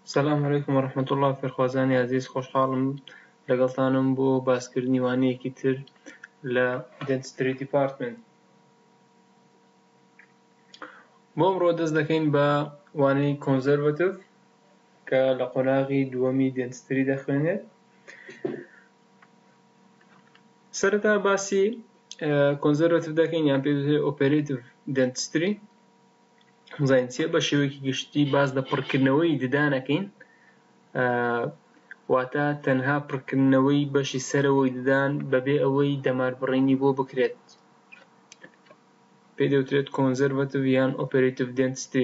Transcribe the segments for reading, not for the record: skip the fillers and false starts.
السلام عليكم ورحمة الله فێرخوازانی عزیز خۆشحاڵم لەگەڵتانم بۆ باسکردنی وانەیەکی تر لە دەنسیتری دیپارتمنت. بۆ ئەمڕۆ دەست دەکەین بە وانەی کۆنزەروەتیڤ کە لە قۆناغی دووەمی دەنسیتری دەخوێنێت. سەرەتا باسی کۆنزەروەتیڤ دەکەین یان پێی دەوترێت ئۆپێرێتیڤ دەنسیتری. زانین چییە؟ بە شێوەیەکی گشتی باس لە پڕکردنەوەی ددانەکەین، واتە تەنها پڕکردنەوەی بەشی سەرەوەی ددان بەبێ ئەوەی دەماربڕینی بۆ بکرێت. پێی دەوترێت کۆنزەروەتیڤ یان ئۆپێرێتیڤ دەنسیتری.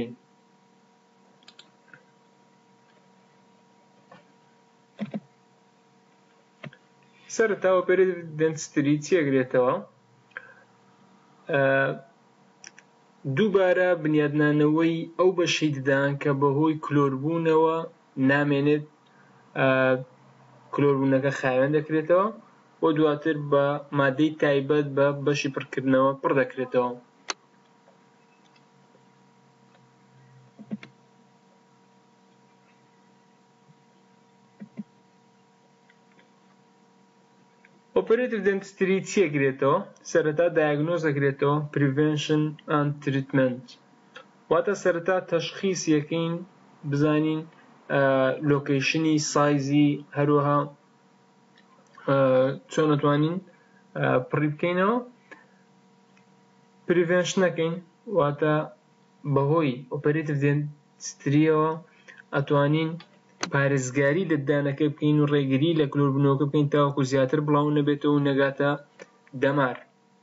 سەرەتا ئۆپێرێتیڤ دەنسیتری چی ئەگرێتەوە؟ دووبارە بنیادنانەوەی ئەو بەشەی ددان کە بەهۆی کلۆربوونەوە نامێنێت کلۆربوونەکە خاوێن دەکرێتەوە و دواتر بە مادەی تایبەت بە بەشی پڕکردنەوە پڕ دەکرێتەوە. ئۆپێرێتیڤ دەنسیتری چی ئەگرێتەوە؟ سەرەتا دایگنۆز ئەگرێتەوە، پریڤێنشن ئەند تریتمنت، واتە سەرەتا تەشخیص یەکەین بزانین لۆکەیشنی سایزی هەروەها چۆن ئەتوانین پڕی بکەینەوە. پریڤێنشن ئەکەین، واتە بەهۆی ئۆپێرێتیڤ دەنسیتریەوە ئەتوانین پارێزگاری لە ددانەکە بکەین و ڕێگری لە کلۆربوونەوەکە بکەین تاوەکو زیاتر بڵاو نەبێتەوە و نەگاتە دەمار.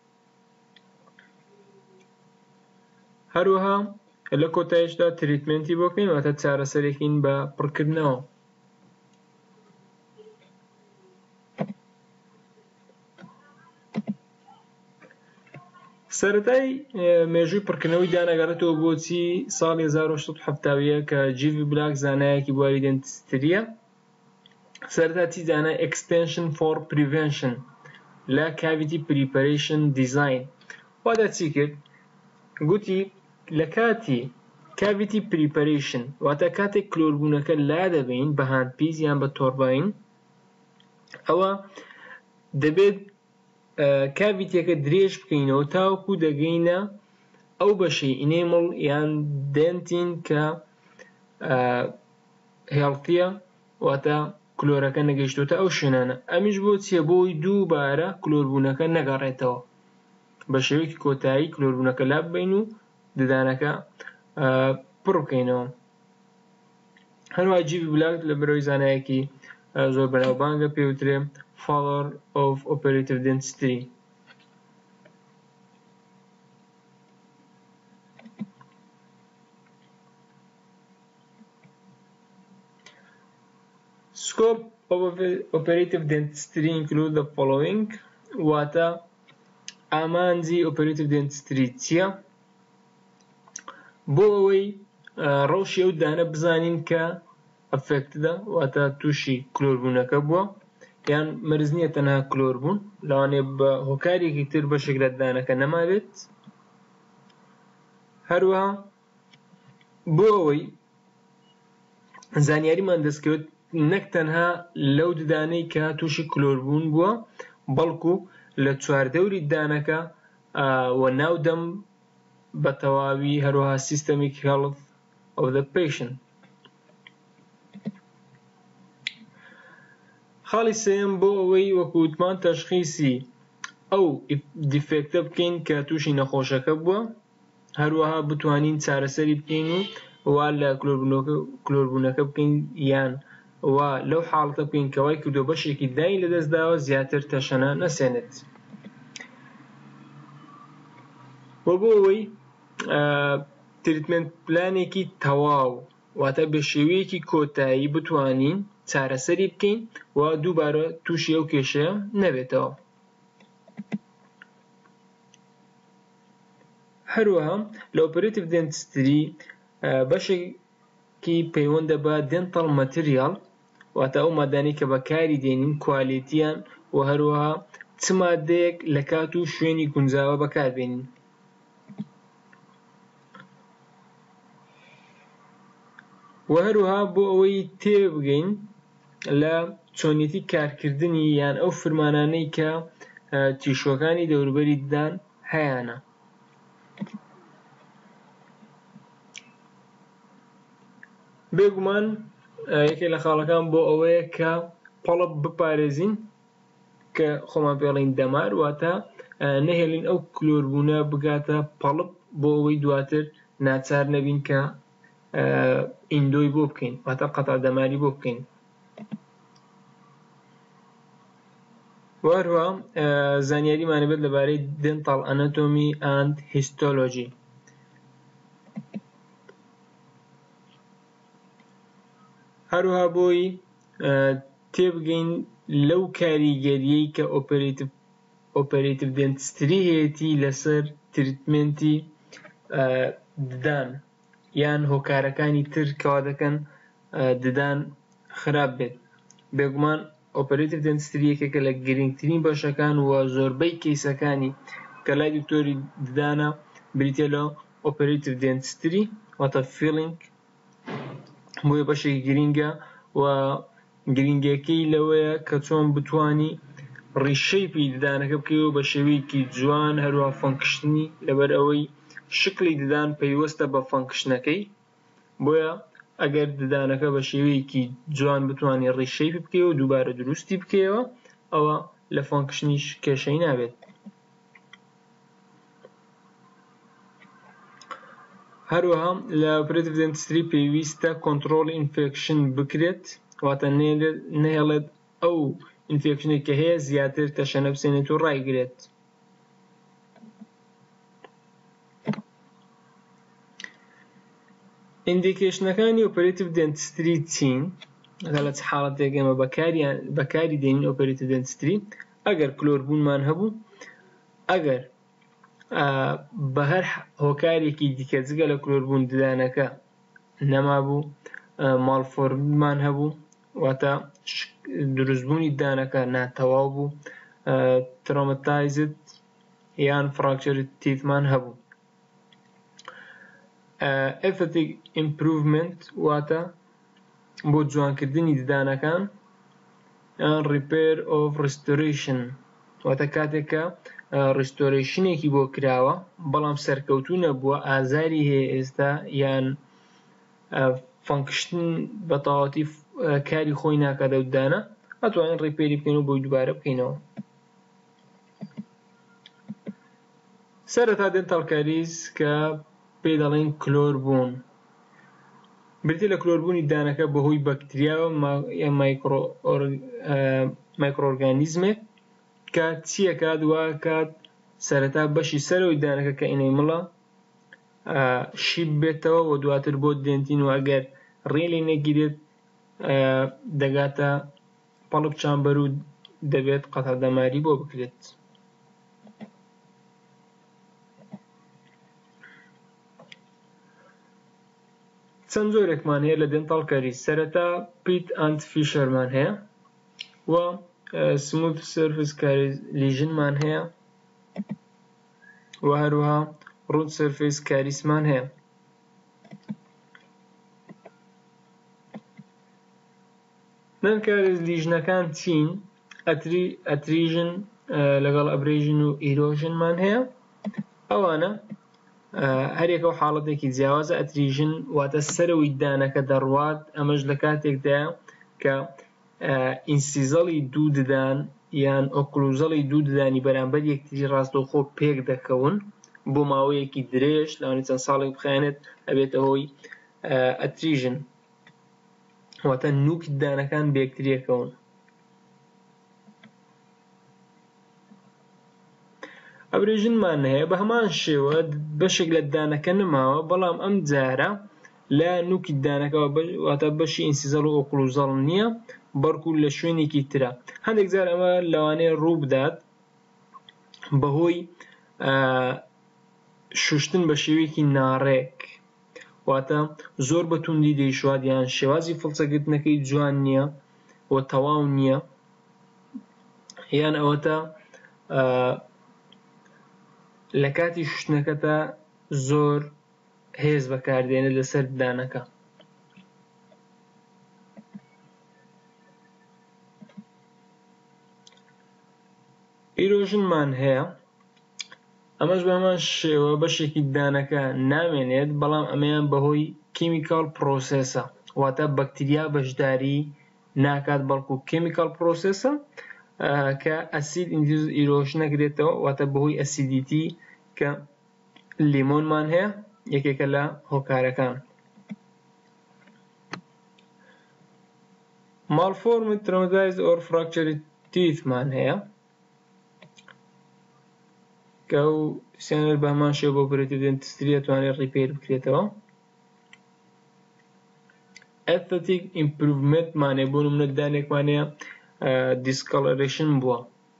هەروەها لە کۆتاییشدا تریتمنتی بۆ بکەین، واتە چارەسەرێکین بە پڕکردنەوە. سەرەتای مێژووی پڕکردنەوەی دانەگەڕێتەوە بۆ چی ساڵی 1870 کە جیڤی بلاک زانایەکی بواری دەنسیتریە سەرەتا چی زانە؟ extension for prevention لە cavity preparation design. واتە چی کرد؟ گوتی لە کاتی cavity preparation، واتە کاتێک کلۆربوونەکە لا دەبین بە هاندپیس یان بە تۆڕباین، ئەوە دەبێت کاڤیتیەکە درێژ بکەینەوە تاوەکو دەگەینە ئەو بەشەی ئینێمڵ یان دێنتین کە هێڵتیە، واتە کلۆرەکە نەگەیشتوتە ئەو شوێنانە. ئەمیش بۆ چییە؟ بۆی دووبارە کلۆربوونەکە نەگەڕێتەوە، بە شێوەیەکی کۆتایی کلۆربوونەکە لا ببین و ددانەکە پڕ بکەینەوە. هەروەها جیڤی بلاک لە بەرەوەی زانایەکی زۆر بەناوبانگە پێوترێ father of operative dentistry. Scope of operative dentistry include the following، واتە ئامانجی operative dentistry چییە؟ بۆ ئەوەی ڕەوشی ئەو دانە بزانین کە ئەفێکتدە، واتە تووشی کلۆربوونەکە بووە یان مەرج نییە تەنها کلۆربوون، لەوانەیە بە هۆکارێکی تر بەشێک لە ددانەکە نەمابێت. هەروەها بۆ ئەوەی زانیاریمان دەستکەوت نەک تەنها لەو ددانەی کە تووشی کلۆربوون بووە، بەڵکو لە چواردەوری ددانەکە و ناودەم بە تەواوی، هەروەها systemic health of the patient. خاڵی سێم بۆ ئەوەی وەکو وتمان تەشخیصی ئەو دیفێکتە بکەین کە تووشی نەخۆشەکە بووە، هەروەها بتوانین چارەسەری بکەین و وا لە کلۆربوونەکە بکەین یان وا لەو حاڵەتە بکەین کە وای کردووە بەشێکی دانی لەدەستداوە زیاتر تەشەنە نەسێنێت. وە بۆ ئەوەی تریتمنت پلانێکی تەواو، واتە بە شێوەیەکی کۆتایی بتوانین چارەسەری بکەین و دووبارە تووشی ئەو کێشەیە نەبێتەوە. هەروەها لە ئۆپێرێتیڤ دەنسیتری بەشێکی پەیوەندە بە دێنتەڵ مەتریاڵ، واتە ئەو مادانەی کە بەکاری دێنین کوالیتیان و هەروەها چ مادەیەک لە کات و شوێنی گونجاوە بەکاربێنین. و هەروەها بۆ ئەوەی تێبگەین لە چۆنیەتی کارکردنی یان ئەو فرمانانەی کە تیشۆکانی دەوروبەری ددان هەیەە. بێگومان یەکێک لە خاڵەکان بۆ ئەوەیە کە پەڵب بپارێزین کە خۆمان پێڵین دەمار، واتە نەهێڵین ئەو کلۆربوونە بگاتە پەڵب بۆ ئەوەی دواتر ناچار نەبین کە ئیندۆی بۆ بکەین، واتە قەتع دەماری بۆ بکەین. وهروە زانیاریمانە بێت لەبارەی دنتال ئەناتۆمی ئەند هیستۆلۆجی. هەروەها بۆی تێبگەین لەو کاریگەریەی کە ئۆپەرێتیڤ دێنتستری هەیەی لەسەر تریتمنتی ددان یان هۆکارەکانی تر کەوا دەکەن ددان خراپ بێت. بێگومان ئۆپەرێتیڤ دێنتستری یەکێکە لە گرنگترین بەشەکان و زۆربەی کەیسەکانی کە لای دکتۆری ددانە بریتە لە ئۆپەرێتیڤ دێنتستری، واتە فیلینگ بۆیە بەشێکی گرینگە و گرنگەکەی لەوەیە کە چۆن بتوانی ڕیشەیپی ددانەکە بکەیەوە بە شێوەیەکی جوان، هەروە فەنکشنی، لەبەر ئەوەی شکلی ددان پەیوەستە بە فەنکشنەکەی، بۆیە ئەگەر ددانەکە بە شێوەیەکی جوان بتوانێت ڕیشەیپی بکەیەوە و دووبارە دروستی بکەیەوە، ئەوە لە فەنکشنیش کێشەی نابێت. هەروەها لە ئۆپەرێتیڤ دێنتستری پێویستە کۆنتڕۆڵی ئینفێکشن بکرێت، واتە نەهێڵێت ئەو ئینفێکشنێک کە هەیە زیاتر تەشەنە بسێنێت و ڕایگرێت. ئیندیکیشنەکانی ئۆپەرێتیڤ دێنتستری چین؟ لە چ حاڵەتێک ئێمە بەکاری دێنین ئۆپەرێتیڤ دێنتستری؟ ئەگەر کلۆربوونمان هەبوو، ئەگەر بە هەر هۆکارێکی دیکە جگە لە کلۆربوون ددانەکە نەمابوو، ماڵفۆرمان هەبوو، واتە دروستبوونی ددانەکە ناتەواو بوو، ترۆمەتایزد یان فراکچەری تیتمان هەبوو. ئێفەکتیڤ ئیمپروڤمنت واتە بۆ جوانکردنی ددانەکان، یان ریپێر ئۆف ڕیستۆرێشن واتە کاتێککە ڕیستۆرێشنێکی بۆ کراوە بەڵام سەرکەوتوو نەبووە، ئازاری هەیە ئێستا یان فەنکشن بە تەواوەتی کاری خۆی ناکاتە ئەو ددانە، ئەتوانین ریپێری بکەین و بۆی دووبارە بکەینەوە. سەرەتا دێنتال کاریز کە پێی دەڵێن کلۆربوون، بریتە لە کلۆربوونی ددانەکە بەهۆی بەکتریاوە یان مایکرۆئۆرگانیزمێک کە چیەکات؟ واکات سەرەتا بەشی سەرەوەی ددانەکە کە ئینەیمڵە شیب بێتەوە و دواتر بۆ دێنتین، و ئەگەر ڕێ لێ نەگیرێت دەگاتە پەڵب چامبەر و دەبێت قەتع دەماری بۆ بکرێت. چەند جۆرێکمان هەیە لە دێنتال کاریز. سەرەتا پیت ئەند فیشەرمان هەیە و سموث سەرفیس کاریز لیژنمان هەیە و هەروەها ڕوت سەرفیس کاریسمان هەیە. نان کاریز لیژنەکان چین؟ ئەتریژن لەگەڵ ئەبرێژن و ئیرۆژنمان هەیە. ئەوانە هەرێکە و حاڵەتێکی جیاوازە. ئەتریژن واتە سەرەوەی ددانەکە دەڕوات، ئەمەش لە کاتێکدایە کە ئینسیزەڵی دوو ددان یان ئۆکلوزەڵی دوو ددانی بەرامبەر یەکتری ڕاستەوخۆ پێک دەکەون بۆ ماوەیەکی درێژ، لەوانەیە چەند ساڵێک بخایەنێت، ئەبێتە هۆی ئەتریژن واتە نووک ددانەکان بە یەکتری دەکەون. ئەبرێژنمان هەیە، بە هەمان شێوە بەشێک لە ددانەکە نەماوە، بەڵام ئەم جارە لە نووکی ددانەکەەوە واتە بەشی ئینسیزەڵ و ئۆکلوزەڵ نییە، بەڵکو لە شوێنێکی ترە. هەندێک جار ئەمە لەوانەیە ڕوو بدات بەهۆی شوشتن بە شێوەیەکی ناڕێک، واتە زۆر بە توندی دەیشوات یان شێوازی فڵچەگرتنەکەی جوان نییە و تەواو نییە، یان ئەوەتە لە کاتی شوشتنەکەدا زۆر هێز بەکاردێنێت لەسەر ددانەکە. ئیرۆژنمان هەیە، ئەمەش بەمان شێوە بەشێکی دانەکە نامێنێت، بەڵام ئەمەیان بەهۆی کیمیکال پرۆسێسە، واتە بەکتریا بەشداری ناکات بەڵکو کیمیکال پرۆسێسە کە ئەسید ئیندیوز ئیرۆژن نەکرێتەوە، واتە بەهۆی ئەسیدیتی کە لیمۆنمان هەیە، یەکێکە لە هۆکارەکان. malformed traumatized or fractured teeth مان هەیە کە ئەو سێنەر بە هەمان شێوە بۆ operative dentistry دەتوانێت ریپێر بکرێتەوە. aesthetic improvement مانێ، بۆ نمونە دانێکمانەیە discoloration بووە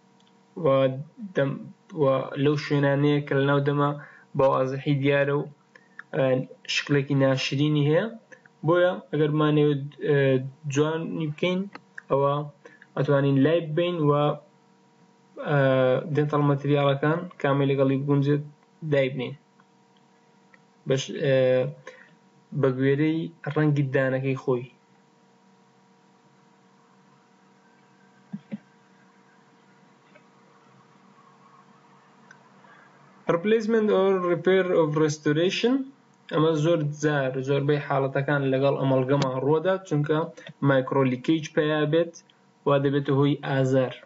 و لەو شوێنانەیە کە لەناو دەمە بەوازحی دیارە و شکلێکی ناشرینی هەیە، بۆیە ئەگەر مانەوێت جوانی بکەین ئەوە ئەتوانین لای ببین و دێنتەڵ مەتریاڵەکان کامی لەگەڵی بگونجێت دای بنین بە گوێرەی ڕەنگی دانەکەی خۆی. replacement or repair of restoration ئەمە زۆربەی حاڵەتەکان لەگەڵ ئەمەڵگەما ڕووەدا، چونکە مایکرۆلیکیج پێیا بێت وا دەبێتە هۆی ئازار.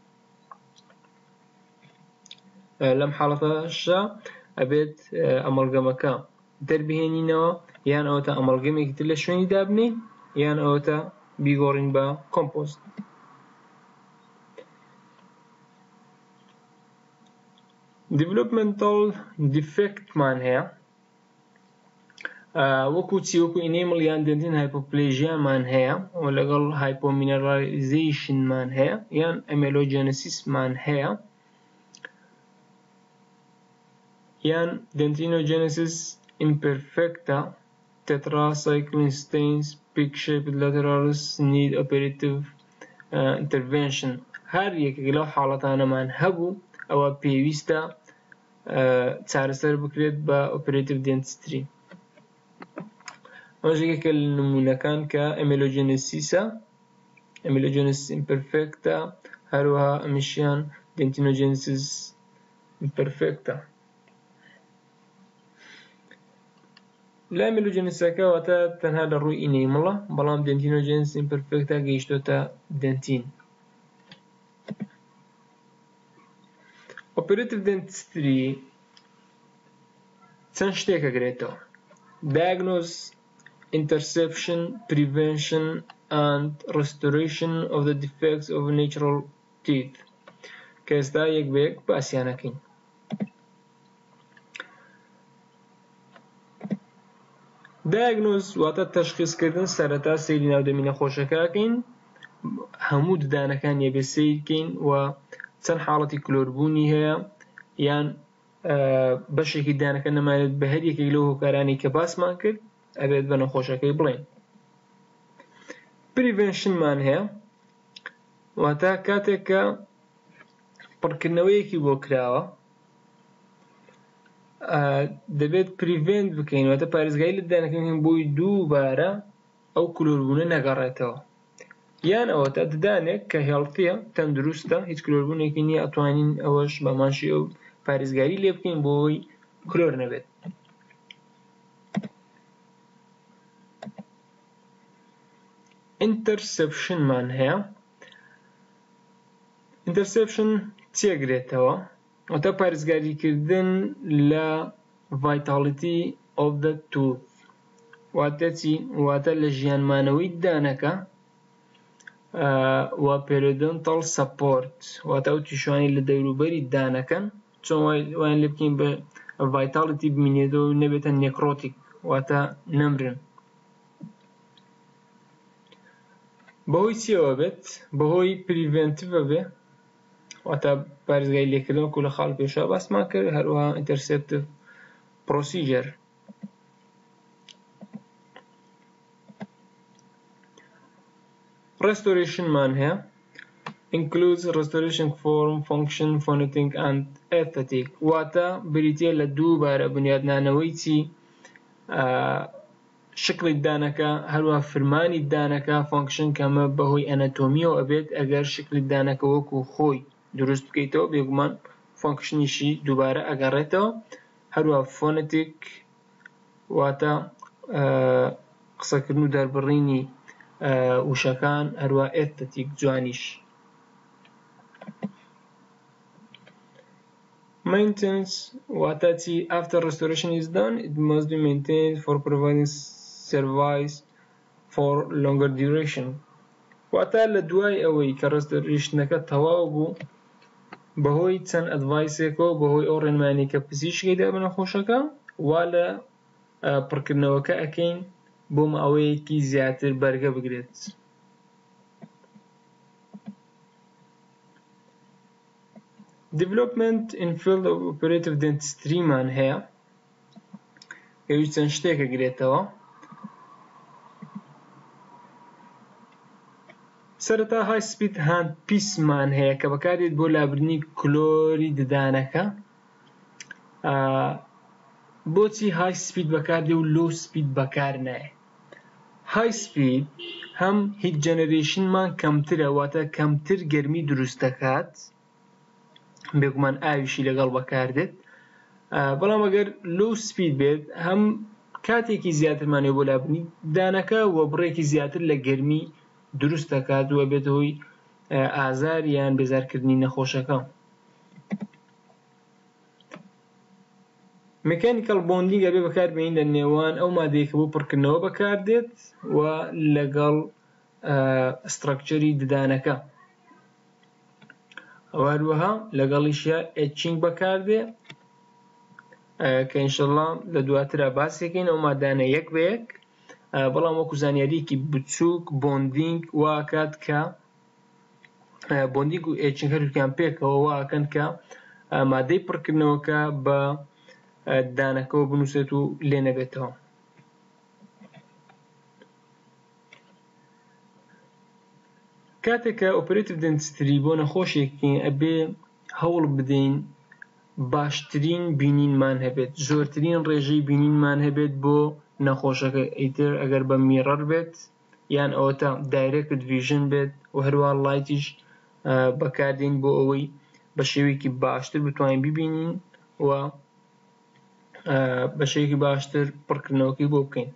لەم حاڵەتەشە ئەبێت ئەمەڵگەمەکە دەربهێنینەوە، یان ئەوەتە ئەمەڵگەمێکی تر لە شوێنی دابنین، یان ئەوەتە بیگۆڕین بە کۆمپۆست. developmental defect مان هەیە، وەکو چی وەکو enamel یان dentin hypoplasia مان هەیە، و لەگەڵ hypomineralization مان هەیە، یان amelogenesis مان هەیە، یان dentinogenesis imperfecta, tetracycline stains, peak-shaped lateralis need operative intervention. هەر یەکێک لەو حاڵەتانەمان هەبوو ئەوە پێویستە چارەسەر بکرێت بە operative dentistry. ئەمەش یەکێکە لە نمونەکان کە amelogenesisە، amelogenesis imperfecta، هەروەها ئەمیشیان dentinogenesis imperfecta. لا amelogenesisەکە واتە تەنها لە ڕووی enamel، بەڵام dentinogenesis imperfecta گەیشتۆتە dentin. operative dentistry چەند شتێک ئەگرێتەوە: diagnose, interception, prevention and restoration of the defects of natural teeth، کە ئێستا یەک بە یەک باسییانەکەین. diagnose واتە تەشخیصکردن، سەرەتا سەیری ناودەمی نەخۆشەکەکەین، هەموو ددانەکان یەبێ سەیرکەین و چەند حاڵەتی کلۆربوونی هەیە، یان بەشێکی دانەکە نەمانێت بە هەر یەکێک لەو هۆکارانی کە باسمان کرد ئەبێت بە نەخۆشەکەی بڵێن. prevention مان هەیە، واتە کاتێک کە پڕکردنەوەیەکی بۆ کراوە دەبێت prevent بکەین، واتە پارێزگایی لە ددانەکەین بۆی دووبارە ئەو کلۆربوونە نەگەڕێتەوە، یان ئەوەتە ددانێک کە هێڵتیە، تەندروستە، هیچ کلۆربوونێکی نییە، ئەتوانین ئەوەش بەماشی ئەو پارێزگاری لێ بکەین بۆی کلۆر نەبێت. interception مان هەیە. interception چێگرێتەوە؟ واتە پارێزگاریکردن لە vitality of the tooth، واتە چی؟ واتە لە ژیانمانەوەی دانەکە و periodontal support، واتە ئەو تیشوانی لە دەوروبەری دانەکەن چۆن وایان لێ بکەین بە vitality بمینێتەوە و نەبێتە necrotic، واتە نەمرن. بەهۆی چیەوە بێت؟ بەهۆی preventive بێ، واتە پارێزگای لێکردن وەکو لە خاڵ پێشا باسمان کرد، هەروەها interceptive procedure. restoration مان هەیە، includes restoration form, function, phonetic and aesthetic، واتە بریتیە لە دووبارە بنیادنانەوەی چی؟ شکلی دانەکە، هەروەها فرمانی دانەکە، function کەمە بەهۆی ئەناتۆمیەوە ئەبێت ئەگەر شکلی دانەکە وەکو خۆی دروست بکەیتەوە بێگومان فانکشنیشی دووبارە ئەگەڕێتەوە. هەروە فۆنەتیک واتە قسەکردن و دەربڕینی وشەکان، هەروە ئێستێتیک جوانیش. Maintenance واتە چی؟ After restoration is done, it must be maintained for providing service for longer duration. واتە لە دوای ئەوەی کە ڕێستۆرێشنەکە تەواو بوو بەهۆی چەند ئەدڤایسێکەوە، بەهۆی ئەو ڕێنمانیی کە پزیشکیدا بە نەخۆشەکە وا لە پڕکردنەوەکە ئەکەین بۆ ماوەیەکی زیاتر بەرگە بگرێت. Development in field of operative dentistry مان هەیە، ئەوی چەند شتێکە گرێتەوە. سەرەتا های سپید هاند پیسمان هەیە کە بەکارێت بۆ لابردنی کلۆری ددانەکە. بۆچی های سپید بەکاردێ و لۆ سپید بەکار نایە؟ های سپید هەم هیت جەنەرێشنمان کەمترە، واتە کەمتر گەرمی دروست دەکات، بێگومان ئاویشی لەگەڵ بەکاردێت. بەڵام ئەگەر لۆ سپید بێت هەم کاتێکی زیاترمانێ بۆ لابردنی ددانەکە و بڕێکی زیاتر لە گەرمی دروست دەکات و بێت هۆی ئازار یان بێزارکردنی نەخۆشەکە. ميكانيكال بوندینگ ئەبێ بەکاربێنین لە نێوان ئەو مادەیەکە بۆ پڕکردنەوە بەکاردێت و لەگەڵ ستراکچەری ددانەکە. هەروەها لەگەڵیشە ئێچینگ بەکاردێ کە ئینشەڵڵا لە دواترە باسێکین ئەو مادانە یەک بە یەک. بەڵام وەکو زانیاریەکی بچووک بۆندینگ واکات کە بۆندینگ و ئێچینگ هەردووکیان پێکەوە واکەن کە مادەی پڕکردنەوەکە بە ددانەکەەوە بنووسێت و لێ نەبێتەوە. کاتێککە ئۆپەرێتیڤ دەنتستری بۆ نەخۆشێکی ئەبێ هەوڵ بدەین باشترین بینینمان هەبێت، زۆرترین ڕێژەی بینینمان هەبێت بۆ نەخۆشەکە. ئیتر ئەگەر بە میڕەر بێت یان ئەوەتە دایرێکت ڤیژن بێت و هەروە لایتیش بەکاردێن بۆ ئەوەی بە شێوەیەکی باشتر بتوانین ببینین و بە شێوەیەکی باشتر پڕکردنەوەکەی بۆ بکەین.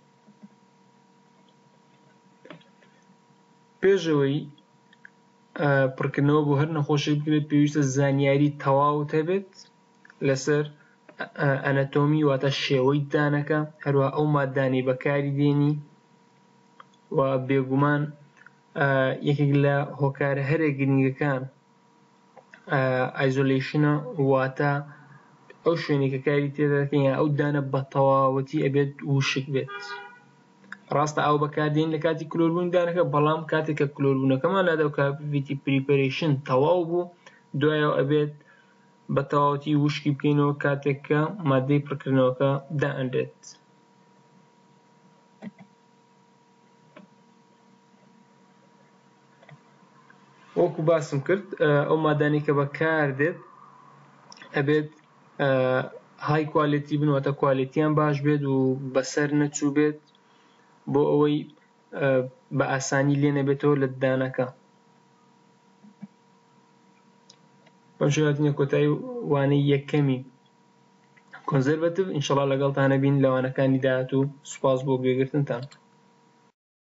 پێشەوەی پڕکردنەوە بۆ هەر نەخۆشێک بکرێت پێویستە زانیاری تەواوت هەبێت لەسەر ئەنەتۆمی واتە شێوەی ددانەکە، هەروە ئەو مادانەی بەکاری دێنی و بێگومان یەکێک لە هۆکارە هەرە گرنگەکان ئایزۆلیشنە، واتە ئەو شوێنێک کە کاری تێدا دەکەین یان ئەو ددانە بە تەواوەتی ئەبێت وشک بێت. ڕاستە ئاو بەکاردێن لە کاتی کلۆربوونی ددانەکە، بەڵام کاتێک کە کلۆربوونەکەمان لادا و کاڤیتی پریپەرێشن تەواو بوو دوایەوە ئەبێت بە تەواوەتی وشکی بکەینەوە کاتێک کە مادەی پڕکردنەوەکە دائەنرێت. وەکو باسم کرد ئەو مادانەی کە بەکاردێت ئەبێت های کوالیتی بن، واتە کوالیتیان باش بێت و بەسەر نەچوو بێت بۆ ئەوەی بە ئاسانی لێ نەبێتەوە لە ددانەکە. بەم شێوازە کۆتایی وانەی یەکەمی کۆنزەرڤەتیڤ. ئینشەڵڵا لەگەڵتانە بین لەوانەکانی داهاتوو. سوپاس بۆ گوێگرتنتان.